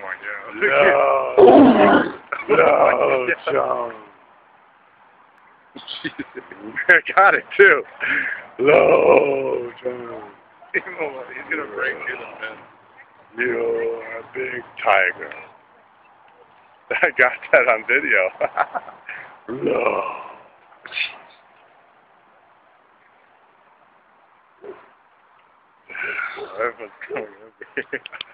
No, no, John. I got it too. No, John. He's gonna break through the fence. You're a big tiger. I got that on video. No. Everyone's coming over here.